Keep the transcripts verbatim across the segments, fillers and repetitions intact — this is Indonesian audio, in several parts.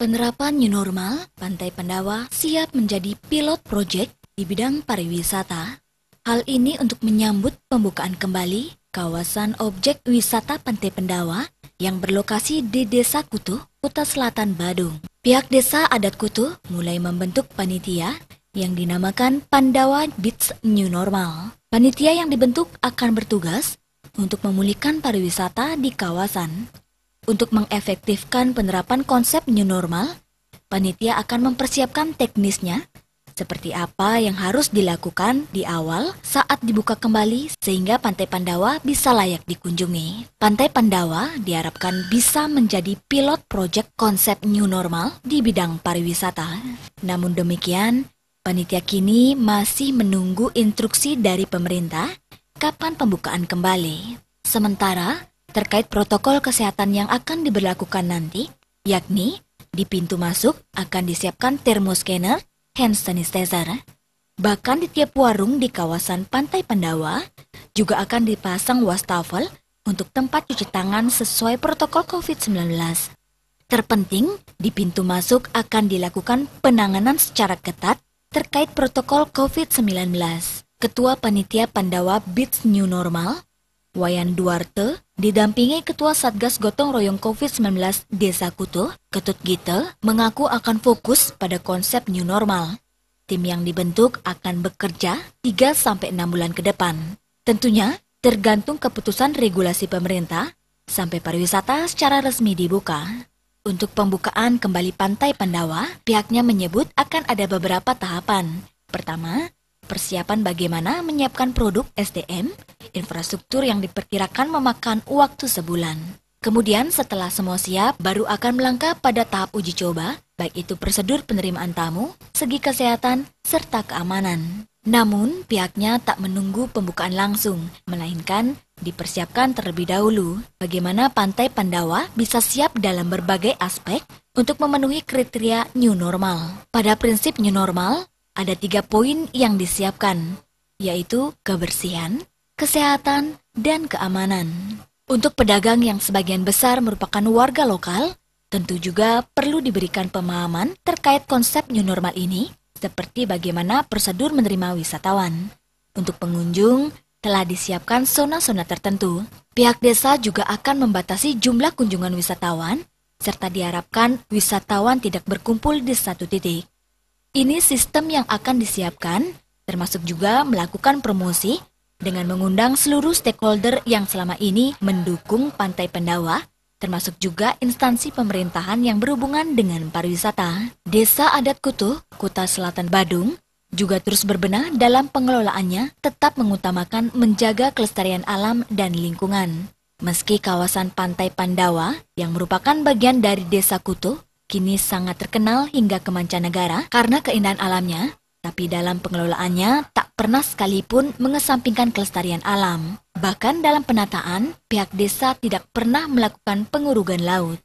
penerapan new normal, Pantai Pandawa siap menjadi pilot project di bidang pariwisata. Hal ini untuk menyambut pembukaan kembali kawasan objek wisata Pantai Pandawa yang berlokasi di Desa Kutuh, Kuta Selatan, Badung. Pihak Desa Adat Kutuh mulai membentuk panitia yang dinamakan Pandawa Beach New Normal. Panitia yang dibentuk akan bertugas untuk memulihkan pariwisata di kawasan. Untuk mengefektifkan penerapan konsep new normal, panitia akan mempersiapkan teknisnya, seperti apa yang harus dilakukan di awal saat dibuka kembali sehingga Pantai Pandawa bisa layak dikunjungi. Pantai Pandawa diharapkan bisa menjadi pilot proyek konsep new normal di bidang pariwisata. Namun demikian, panitia kini masih menunggu instruksi dari pemerintah kapan pembukaan kembali. Sementara, terkait protokol kesehatan yang akan diberlakukan nanti, yakni di pintu masuk akan disiapkan thermoscanner, hand sanitizer. Bahkan di tiap warung di kawasan Pantai Pandawa juga akan dipasang wastafel untuk tempat cuci tangan sesuai protokol covid sembilan belas. Terpenting, di pintu masuk akan dilakukan penanganan secara ketat terkait protokol covid sembilan belas. Ketua Panitia Pandawa Beach New Normal, Wayan Duarte, didampingi Ketua Satgas Gotong Royong covid sembilan belas Desa Kutuh, Ketut Gite, mengaku akan fokus pada konsep new normal. Tim yang dibentuk akan bekerja tiga sampai enam bulan ke depan. Tentunya tergantung keputusan regulasi pemerintah sampai pariwisata secara resmi dibuka. Untuk pembukaan kembali Pantai Pandawa, pihaknya menyebut akan ada beberapa tahapan. Pertama, persiapan bagaimana menyiapkan produk S D M, infrastruktur yang diperkirakan memakan waktu sebulan. Kemudian setelah semua siap, baru akan melangkah pada tahap uji coba, baik itu prosedur penerimaan tamu, segi kesehatan, serta keamanan. Namun, pihaknya tak menunggu pembukaan langsung, melainkan dipersiapkan terlebih dahulu bagaimana Pantai Pandawa bisa siap dalam berbagai aspek untuk memenuhi kriteria new normal. Pada prinsip new normal, ada tiga poin yang disiapkan, yaitu kebersihan, kesehatan, dan keamanan. Untuk pedagang yang sebagian besar merupakan warga lokal, tentu juga perlu diberikan pemahaman terkait konsep new normal ini, seperti bagaimana prosedur menerima wisatawan. Untuk pengunjung, telah disiapkan zona-zona tertentu. Pihak desa juga akan membatasi jumlah kunjungan wisatawan, serta diharapkan wisatawan tidak berkumpul di satu titik. Ini sistem yang akan disiapkan, termasuk juga melakukan promosi dengan mengundang seluruh stakeholder yang selama ini mendukung Pantai Pandawa, termasuk juga instansi pemerintahan yang berhubungan dengan pariwisata. Desa Adat Kutuh, Kuta Selatan, Badung, juga terus berbenah dalam pengelolaannya, tetap mengutamakan menjaga kelestarian alam dan lingkungan. Meski kawasan Pantai Pandawa, yang merupakan bagian dari Desa Kutuh, kini sangat terkenal hingga ke mancanegara karena keindahan alamnya, tapi dalam pengelolaannya tak pernah sekalipun mengesampingkan kelestarian alam. Bahkan dalam penataan, pihak desa tidak pernah melakukan pengurugan laut.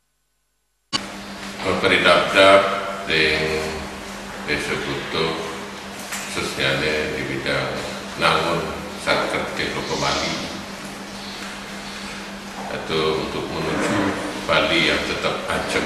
Beridap-dap di Desa Kutuh, khususnya di bidang nangun satker di Bali, itu untuk menuju Bali yang tetap ajak,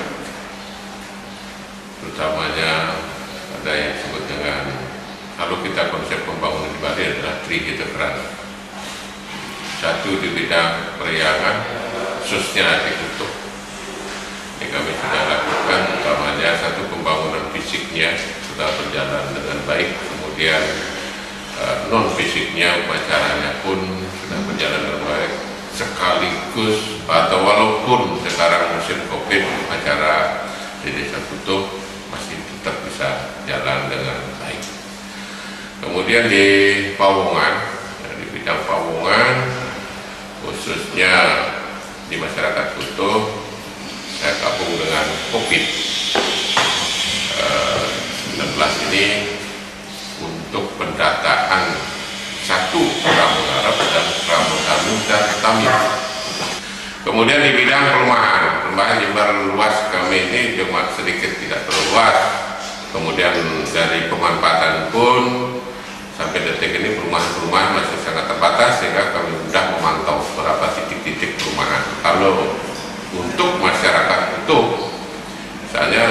terutamanya ada yang disebut dengan, kalau kita konsep pembangunan di Bali adalah tri-integrasi. Satu di bidang periangan, khususnya di Kutuh. Ini kami sudah lakukan, utamanya satu pembangunan fisiknya sudah berjalan dengan baik, kemudian uh, non fisiknya, upacaranya pun sudah berjalan dengan baik, sekaligus atau walaupun sekarang musim Covid, upacara di Desa Kutuh masih tetap bisa jalan dengan baik. Kemudian di Pawongan, di bidang Pawongan, khususnya di masyarakat Kutuh, saya gabung dengan COVID sembilan belas ini untuk pendataan satu Pramu Arab dan Pramu Tamu dan Tamil. Kemudian di bidang perumahan, perumahan Jember luas kami ini cuma sedikit tidak terlalu luas. Kemudian dari pemanfaatan pun sampai detik ini perumahan-perumahan masih sangat terbatas, sehingga kami sudah memantau beberapa titik-titik perumahan. Kalau untuk masyarakat itu, misalnya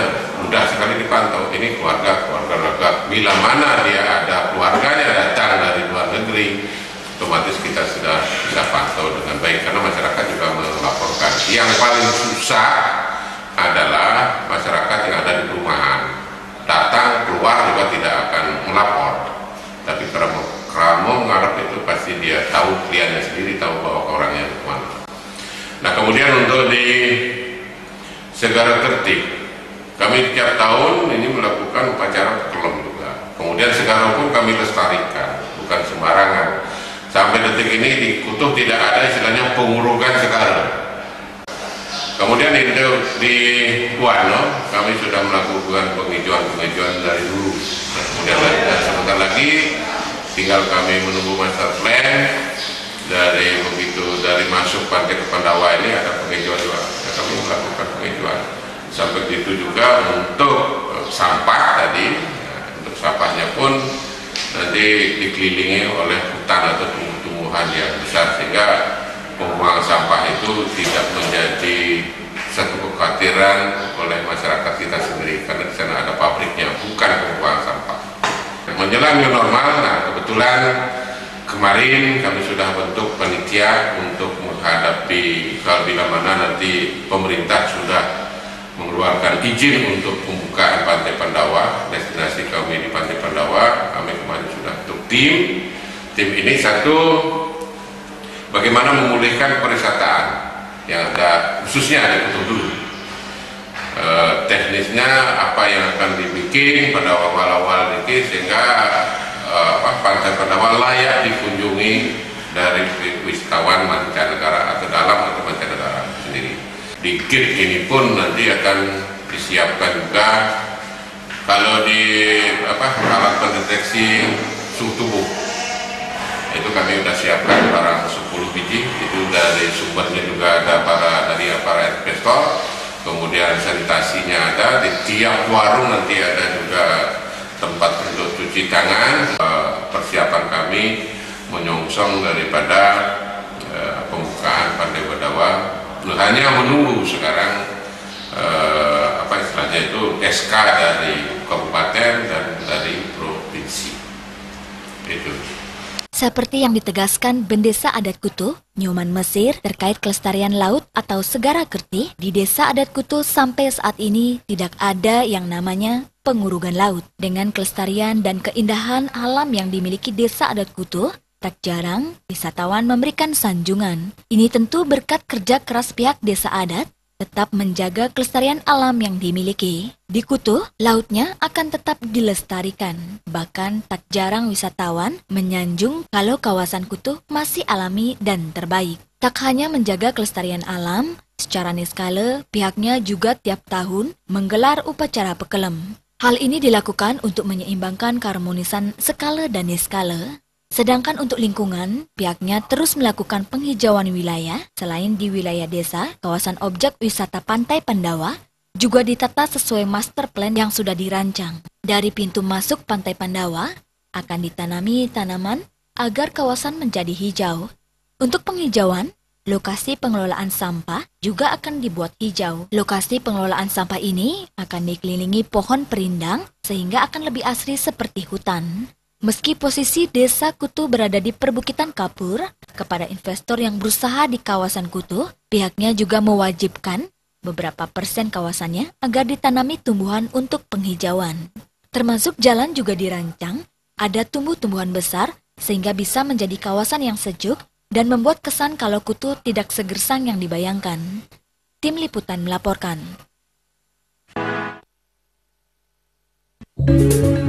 mana dia ada keluarganya datang dari luar negeri, otomatis kita sudah bisa pantau dengan baik karena masyarakat juga melaporkan. Yang paling susah adalah masyarakat yang ada di perumahan, datang keluar juga tidak akan melapor, tapi kalau kamu ngarep itu pasti dia tahu, kliennya sendiri tahu bahwa orangnya kemana. Nah kemudian untuk di Segara Kerti, kami tiap tahun ini melakukan upacara pekelem juga. Kemudian Segara pun kami lestarikan, bukan sembarangan. Sampai detik ini di Kutuh tidak ada istilahnya pengurugan Segara. Kemudian di, di Wano kami sudah melakukan penghijauan-penghijauan dari dulu. Nah, kemudian sebentar lagi tinggal kami menunggu master plan. Dari begitu dari masuk pantai ke Pandawa ini ada penghijauan juga. Ya, kami melakukan penghijauan. Sampai itu juga untuk sampah tadi, nah, untuk sampahnya pun nanti dikelilingi oleh hutan atau tumbuh-tumbuhan yang besar sehingga pembuangan sampah itu tidak menjadi satu kekhawatiran oleh masyarakat kita sendiri karena di sana ada pabriknya, bukan pembuangan sampah. Menjelang new normal, nah kebetulan kemarin kami sudah bentuk panitia untuk menghadapi kalau bila mana nanti pemerintah sudah mengeluarkan izin untuk pembukaan Pantai Pandawa, destinasi kami di Pantai Pandawa. Kami kemarin sudah bentuk tim. Tim ini satu, bagaimana memulihkan pariwisataan yang ada, khususnya ada Kutuh dulu. E, teknisnya apa yang akan dibikin pada awal-awal ini sehingga e, apa, Pantai Pandawa layak dikunjungi dari wisatawan mancanegara atau dalam atau mancanegara sendiri. Di gate ini pun nanti akan disiapkan juga kalau di apa alat pendeteksi suhu tubuh itu kami sudah siapkan barang sepuluh biji, itu dari sumbernya juga ada para dari para investor, kemudian sanitasinya ada di tiap warung, nanti ada juga tempat untuk cuci tangan. Persiapan kami menyongsong daripada pembukaan Pantai Pandawa. Hanya menunggu sekarang eh, apa istilahnya itu S K dari kabupaten dan dari provinsi. Itu. Seperti yang ditegaskan Bendesa Adat Kutuh, Nyoman Mesir terkait kelestarian laut atau Segara Kerti, di Desa Adat Kutuh sampai saat ini tidak ada yang namanya pengurugan laut. Dengan kelestarian dan keindahan alam yang dimiliki Desa Adat Kutuh, tak jarang wisatawan memberikan sanjungan. Ini tentu berkat kerja keras pihak desa adat tetap menjaga kelestarian alam yang dimiliki. Di Kutuh, lautnya akan tetap dilestarikan. Bahkan tak jarang wisatawan menyanjung kalau kawasan Kutuh masih alami dan terbaik. Tak hanya menjaga kelestarian alam, secara niskala pihaknya juga tiap tahun menggelar upacara pekelem. Hal ini dilakukan untuk menyeimbangkan keharmonisan skala dan niskala. Sedangkan untuk lingkungan, pihaknya terus melakukan penghijauan wilayah. Selain di wilayah desa, kawasan objek wisata Pantai Pandawa juga ditata sesuai master plan yang sudah dirancang. Dari pintu masuk Pantai Pandawa, akan ditanami tanaman agar kawasan menjadi hijau. Untuk penghijauan, lokasi pengelolaan sampah juga akan dibuat hijau. Lokasi pengelolaan sampah ini akan dikelilingi pohon perindang sehingga akan lebih asri seperti hutan. Meski posisi Desa Kutuh berada di perbukitan kapur, kepada investor yang berusaha di kawasan Kutuh, pihaknya juga mewajibkan beberapa persen kawasannya agar ditanami tumbuhan untuk penghijauan. Termasuk jalan juga dirancang, ada tumbuh-tumbuhan besar sehingga bisa menjadi kawasan yang sejuk dan membuat kesan kalau Kutuh tidak segersang yang dibayangkan. Tim Liputan melaporkan.